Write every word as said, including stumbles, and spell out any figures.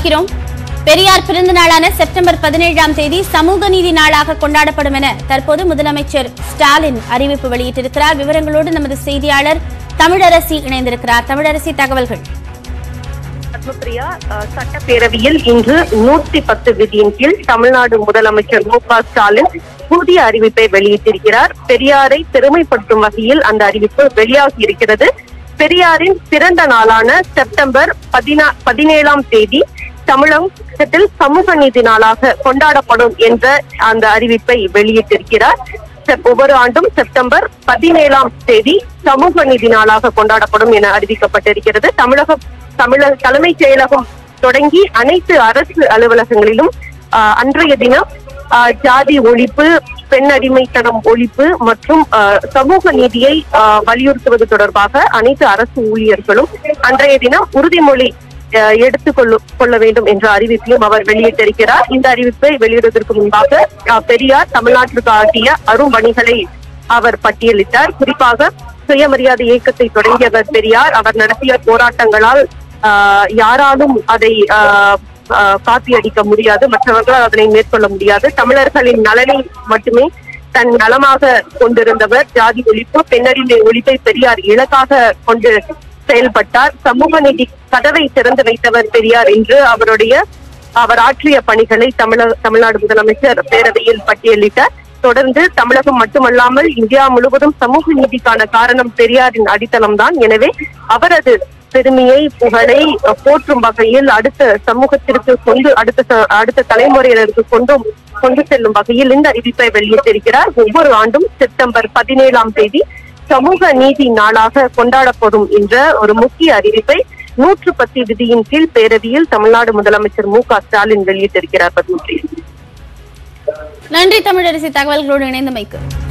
பார்க்கிறோம். பெரியார் பிறந்த நாளான செப்டம்பர் பதினேழாம் தேதி சமூக நீதி நாளாக கொண்டாடப்படும் என தற்போது முதலமைச்சர் ஸ்டாலின் அறிவிப்பு வெளியிட்டிருக்கிறார். விவரங்களோடு நமது செய்தியாளர் தமிழரசி இணைந்திருக்கிறார். தமிழரசி, தகவல்கள். பத்மபிரியா, சட்டப்பேரவையில் இன்று நூற்றி பத்து விதியின் கீழ் தமிழ்நாடு முதலமைச்சர் மு க ஸ்டாலின் புதிய அறிவிப்பை வெளியிட்டிருக்கிறார். பெரியாரை பெருமைப்படுத்தும் வகையில் அந்த அறிவிப்பு வெளியாகி இருக்கிறது. பெரியாரின் பிறந்த நாளான செப்டம்பர் பதினா பதினேழாம் தேதி தமிழகத்தில் சமூக நீதி நாளாக கொண்டாடப்படும் என்ற அந்த அறிவிப்பை வெளியிட்டிருக்கிறார். ஒவ்வொரு ஆண்டும் செப்டம்பர் பதினேழாம் தேதி சமூக நீதி நாளாக கொண்டாடப்படும் என அறிவிக்கப்பட்டிருக்கிறது. தமிழக தமிழக தலைமைச் செயலகம் தொடங்கி அனைத்து அரசு அலுவலகங்களிலும் ஆஹ் அன்றைய தினம் ஆஹ் ஜாதி ஒழிப்பு, பெண் அடிமைத்தனம் ஒழிப்பு மற்றும் சமூக நீதியை வலியுறுத்துவது தொடர்பாக அனைத்து அரசு ஊழியர்களும் அன்றைய தினம் உறுதிமொழி எடுத்துக்கொள்ள கொள்ள வேண்டும் என்ற அறிவிப்பையும் அவர் வெளியிட்டிருக்கிறார். இந்த அறிவிப்பை வெளியிடுவதற்கு முன்பாக பெரியார் தமிழ்நாட்டிற்கு ஆற்றிய அரும்பணிகளை அவர் பட்டியலிட்டார். குறிப்பாக சுயமரியாதை இயக்கத்தை தொடங்கியவர் பெரியார். அவர் நடத்திய போராட்டங்களால் ஆஹ் யாராலும் அதை ஆஹ் காப்பி அடிக்க முடியாது, மற்றவர்களால் அதனை மேற்கொள்ள முடியாது. தமிழர்களின் நலனை மட்டுமே தன் நலமாக கொண்டிருந்தவர். ஜாதி ஒழிப்பு, பெண்ணடிமை ஒழிப்பை பெரியார் இலக்காக கொண்டு செயல்பட்டார். சமூக நீதி கதவை திறந்து வைத்தவர் பெரியார் என்று அவருடைய அவர் ஆற்றிய பணிகளை தமிழக தமிழ்நாடு முதலமைச்சர் பேரவையில் பட்டியலிட்டார். தொடர்ந்து தமிழகம் மட்டுமல்லாமல் இந்தியா முழுவதும் சமூக நீதிக்கான காரணம் பெரியாரின் அடித்தளம் தான். எனவே அவரது பெருமையை புகழை போற்றும் வகையில் அடுத்த சமூகத்திற்கு கொண்டு அடுத்த அடுத்த தலைமுறையினருக்கு கொண்டும் கொண்டு செல்லும் வகையில் இந்த அறிவிப்பை வெளியிட்டிருக்கிறார். ஒவ்வொரு ஆண்டும் செப்டம்பர் பதினேழாம் தேதி சமூக நீதி நாளாக கொண்டாடப்படும் என்ற ஒரு முக்கிய அறிவிப்பை நூற்று பத்து விதியின் கீழ் பேரவையில் தமிழ்நாடு முதலமைச்சர் மு க ஸ்டாலின் வெளியிட்டிருக்கிறார். பத்மஸ்ரீ, நன்றி தமிழரசி, தகவல்களோடு இணைந்தமைக்கு.